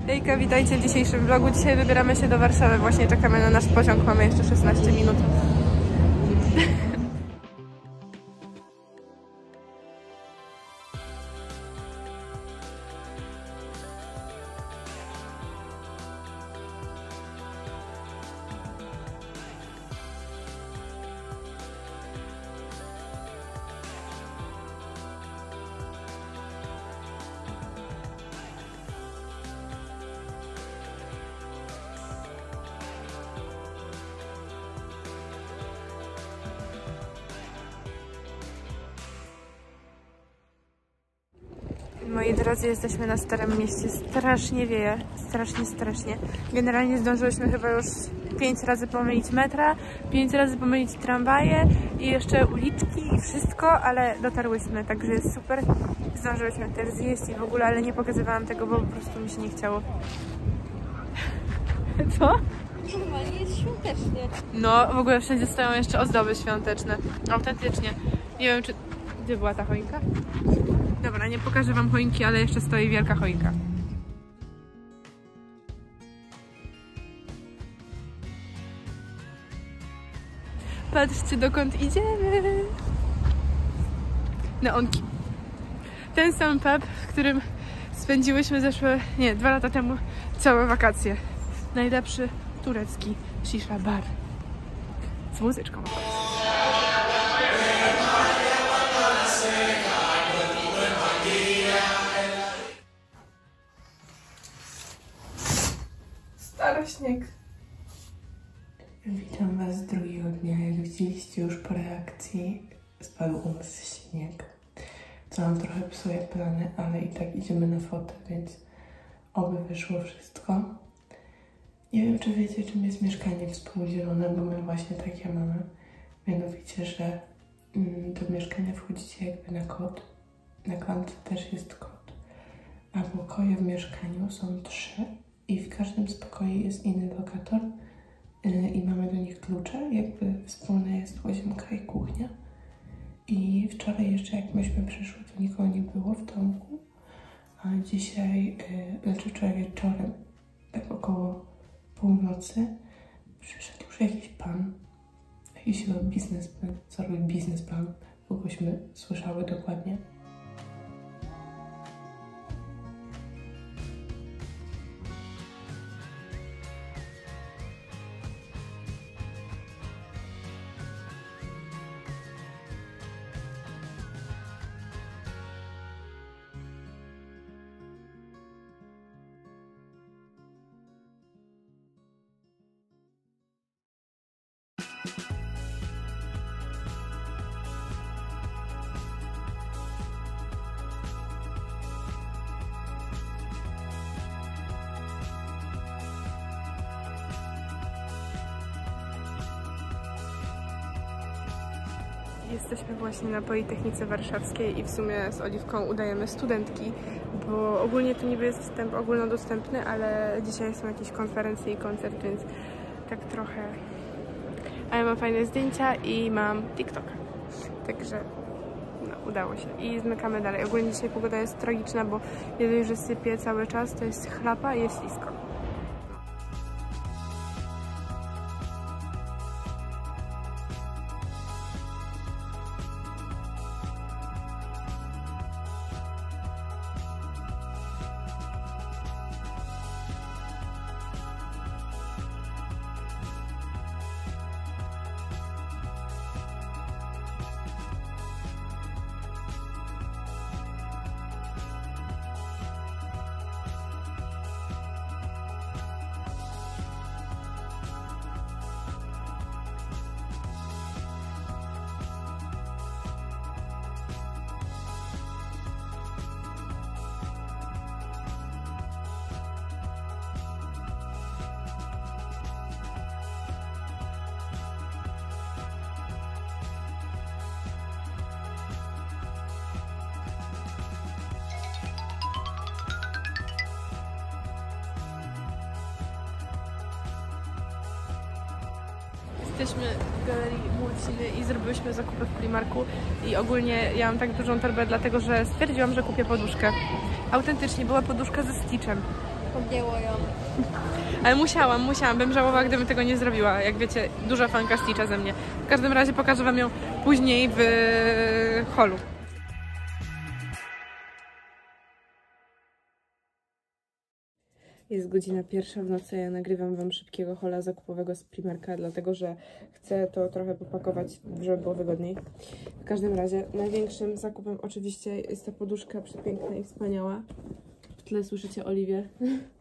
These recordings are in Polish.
Hejka, witajcie w dzisiejszym vlogu. Dzisiaj wybieramy się do Warszawy. Właśnie czekamy na nasz pociąg. Mamy jeszcze 16 minut. Moi drodzy, jesteśmy na Starym Mieście. Strasznie wieje. Strasznie. Generalnie zdążyłyśmy chyba już 5 razy pomylić metra, 5 razy pomylić tramwaje i jeszcze uliczki i wszystko, ale dotarłyśmy, także jest super. Zdążyłyśmy też zjeść i w ogóle, ale nie pokazywałam tego, bo po prostu mi się nie chciało. Co? Normalnie jest świątecznie. No, w ogóle wszędzie stoją jeszcze ozdoby świąteczne. Autentycznie. Nie wiem, czy... Gdzie była ta choinka? Dobra, nie pokażę wam choinki, ale jeszcze stoi wielka choinka. Patrzcie, dokąd idziemy. Neonki. Ten sam pub, w którym spędziłyśmy 2 lata temu całe wakacje. Najlepszy turecki shisha bar. Z muzyczką. Starośnieg. Witam Was drugiego dnia. Jak widzieliście już po reakcji, spadł u nas śnieg, co nam trochę psuje plany, ale i tak idziemy na fotę, więc oby wyszło wszystko. Nie wiem, czy wiecie, czym jest mieszkanie współdzielone, bo my właśnie takie mamy. Mianowicie, że do mieszkania wchodzicie jakby na kod. Na klamce też jest kod. A pokoje w mieszkaniu są 3 i w każdym z pokoi jest inny lokator i mamy do nich klucze. Jakby wspólne jest łazienka i kuchnia. I wczoraj jeszcze jak myśmy przyszły, to nikogo nie było w domku. A dzisiaj, wczoraj wieczorem, tak około północy, przyszedł już jakiś pan, jakiś biznesmen, co robi biznesplan, kogośmy słyszały dokładnie. Jesteśmy właśnie na Politechnice Warszawskiej i w sumie z Oliwką udajemy studentki, bo ogólnie to niby jest wstęp ogólnodostępny, ale dzisiaj są jakieś konferencje i koncert, więc tak trochę... A ja mam fajne zdjęcia i mam TikToka, także no, udało się. I zmykamy dalej. Ogólnie dzisiaj pogoda jest tragiczna, bo nie dość, że sypie cały czas, to jest chlapa i jest ślisko. Jesteśmy w Galerii Mulciny i zrobiłyśmy zakupy w Primarku i ogólnie ja mam tak dużą torbę, dlatego że stwierdziłam, że kupię poduszkę. Autentycznie była poduszka ze Stitchem. Objęło ją. Ale musiałam, bym żałowała, gdybym tego nie zrobiła. Jak wiecie, duża fanka Stitcha ze mnie. W każdym razie pokażę wam ją później w holu. Jest godzina 1 w nocy, ja nagrywam wam szybkiego hola zakupowego z Primarka, dlatego że chcę to trochę popakować, żeby było wygodniej. W każdym razie największym zakupem oczywiście jest ta poduszka przepiękna i wspaniała. W tle słyszycie Oliwię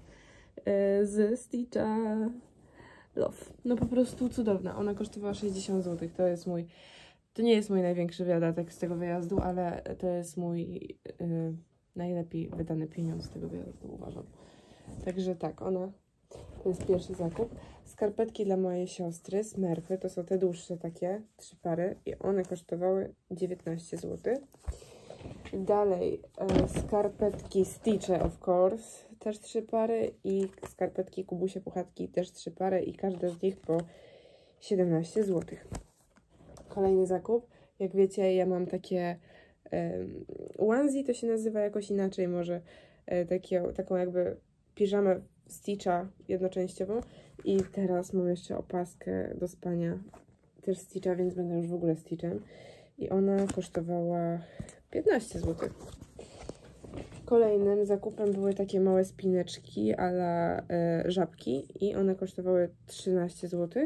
z Stitcha Love. No po prostu cudowna. Ona kosztowała 60 zł. To nie jest mój największy wydatek z tego wyjazdu, ale to jest mój najlepiej wydany pieniądz z tego wyjazdu, uważam. Także tak, to jest pierwszy zakup. Skarpetki dla mojej siostry, Smurfy, to są te dłuższe takie, 3 pary i one kosztowały 19 zł. Dalej skarpetki Stitche, of course, też 3 pary i skarpetki Kubusie Puchatki, też 3 pary i każda z nich po 17 zł. Kolejny zakup, jak wiecie, ja mam takie onesie, to się nazywa jakoś inaczej może, taką jakby piżamę Stitcha jednoczęściową i teraz mam jeszcze opaskę do spania też Stitcha, więc będę już w ogóle Stitchem i ona kosztowała 15 zł. Kolejnym zakupem były takie małe spineczki a la żabki i one kosztowały 13 zł.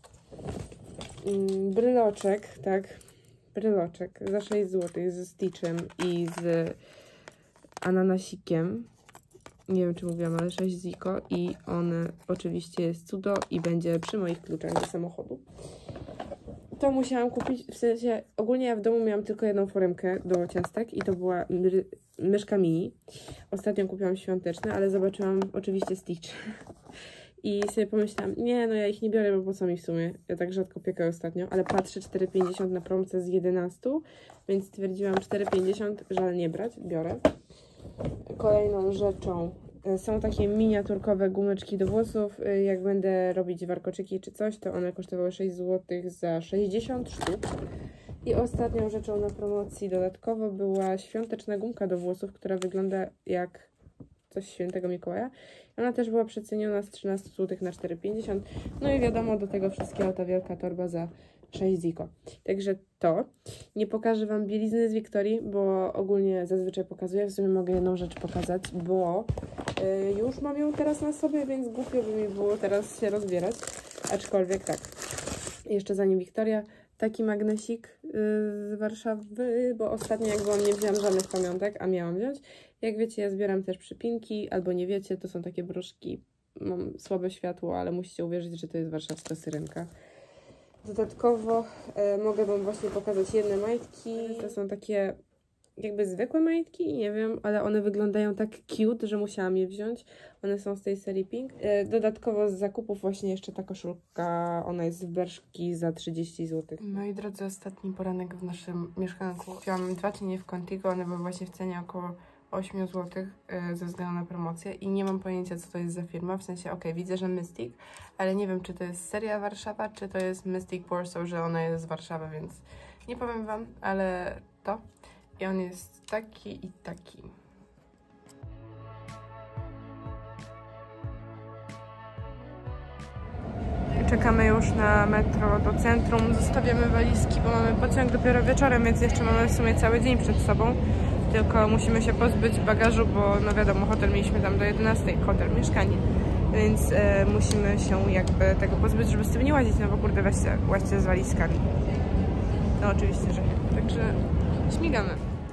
Bryloczek, tak, bryloczek za 6 zł ze Stitchem i z ananasikiem. Nie wiem, czy mówiłam, ale 6 ziko i on oczywiście jest cudo i będzie przy moich kluczach do samochodu. To musiałam kupić, w sensie ogólnie ja w domu miałam tylko jedną foremkę do ciastek i to była myszka mini. Ostatnio kupiłam świąteczne, ale zobaczyłam oczywiście Stitch. I sobie pomyślałam, nie, no ja ich nie biorę, bo po co mi w sumie? Ja tak rzadko piekę ostatnio, ale patrzę 4,50 na promce z 11, więc stwierdziłam 4,50, żal nie brać, biorę. Kolejną rzeczą są takie miniaturkowe gumeczki do włosów. Jak będę robić warkoczyki czy coś, to one kosztowały 6 zł za 60 sztuk. I ostatnią rzeczą na promocji dodatkowo była świąteczna gumka do włosów, która wygląda jak coś świętego Mikołaja. Ona też była przeceniona z 13 zł na 4,50. No i wiadomo, do tego wszystkiego ta wielka torba za 6 ziko. Także to. Nie pokażę wam bielizny z Wiktorii, bo ogólnie zazwyczaj pokazuję. W sumie mogę jedną rzecz pokazać, bo już mam ją teraz na sobie, więc głupio by mi było teraz się rozbierać. Aczkolwiek tak. Jeszcze zanim Wiktoria, taki magnesik z Warszawy, bo ostatnio jak byłam, nie wzięłam żadnych pamiątek, a miałam wziąć. Jak wiecie, ja zbieram też przypinki, albo nie wiecie, to są takie broszki. Mam słabe światło, ale musicie uwierzyć, że to jest warszawska syrenka. Dodatkowo mogę wam właśnie pokazać jedne majtki. To są takie jakby zwykłe majtki, nie wiem, ale one wyglądają tak cute, że musiałam je wziąć. One są z tej serii Pink. Dodatkowo z zakupów właśnie jeszcze ta koszulka, ona jest z Berszki za 30 zł. Moi drodzy, ostatni poranek w naszym mieszkanku. Kupiłam 2 cienie w Contigo, one były właśnie w cenie około 8 zł ze względu na promocję i nie mam pojęcia, co to jest za firma, w sensie, okej, widzę, że Mystic, ale nie wiem, czy to jest seria Warszawa, czy to jest Mystic Warsaw, że ona jest z Warszawy, więc nie powiem wam, ale to. I on jest taki i taki. Czekamy już na metro do centrum, zostawiamy walizki, bo mamy pociąg dopiero wieczorem, więc jeszcze mamy w sumie cały dzień przed sobą. Tylko musimy się pozbyć bagażu, bo no wiadomo, hotel mieliśmy tam do 11, hotel, mieszkanie. Więc musimy się jakby tego pozbyć, żeby z tym nie łazić, no bo kurde, łaźcie z walizkami. No oczywiście, że nie. Także śmigamy.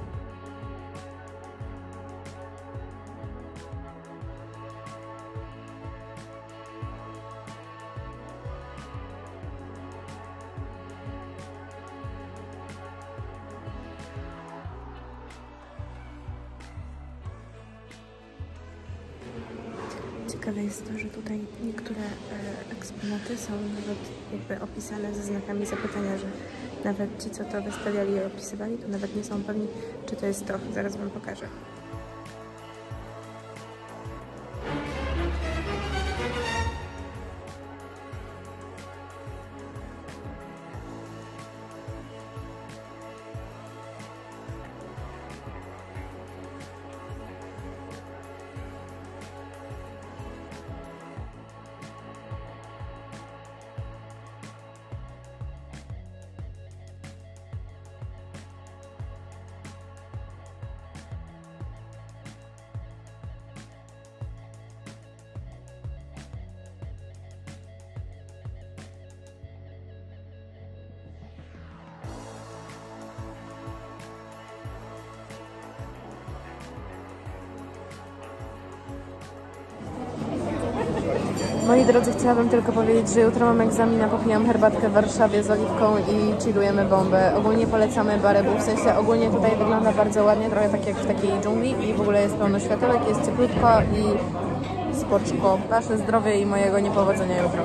Ciekawe jest to, że tutaj niektóre eksponaty są nawet jakby opisane ze znakami zapytania, że nawet ci, co to wystawiali i opisywali, to nawet nie są pewni, czy to jest to. Zaraz wam pokażę. Moi drodzy, chciałabym tylko powiedzieć, że jutro mam egzamin, a popijam herbatkę w Warszawie z oliwką i chillujemy bombę. Ogólnie polecamy Barebu, w sensie ogólnie tutaj wygląda bardzo ładnie, trochę tak jak w takiej dżungli i w ogóle jest pełno światełek, jest cieplutko i spoczko. Wasze zdrowie i mojego niepowodzenia jutro.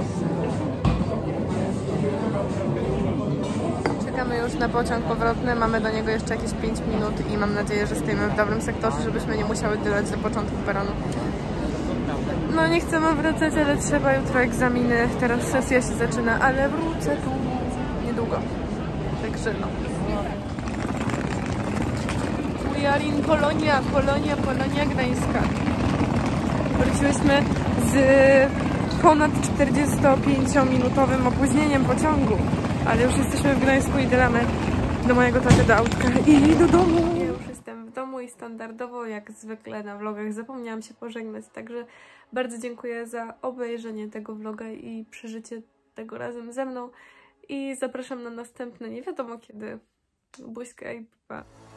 Czekamy już na pociąg powrotny, mamy do niego jeszcze jakieś 5 minut i mam nadzieję, że stoimy w dobrym sektorze, żebyśmy nie musiały dylać do początku peronu. No nie chcemy wracać, ale trzeba, jutro egzaminy, teraz sesja się zaczyna, ale wrócę tu niedługo. Także no. We are in Polonia, Polonia Gdańska. Wróciłyśmy z ponad 45-minutowym opóźnieniem pociągu, ale już jesteśmy w Gdańsku i dylamy do mojego taty do autka i do domu. Ja już jestem w domu i standardowo, jak zwykle na vlogach, zapomniałam się pożegnać, także bardzo dziękuję za obejrzenie tego vloga i przeżycie tego razem ze mną i zapraszam na następne, nie wiadomo kiedy. Buźka i pa.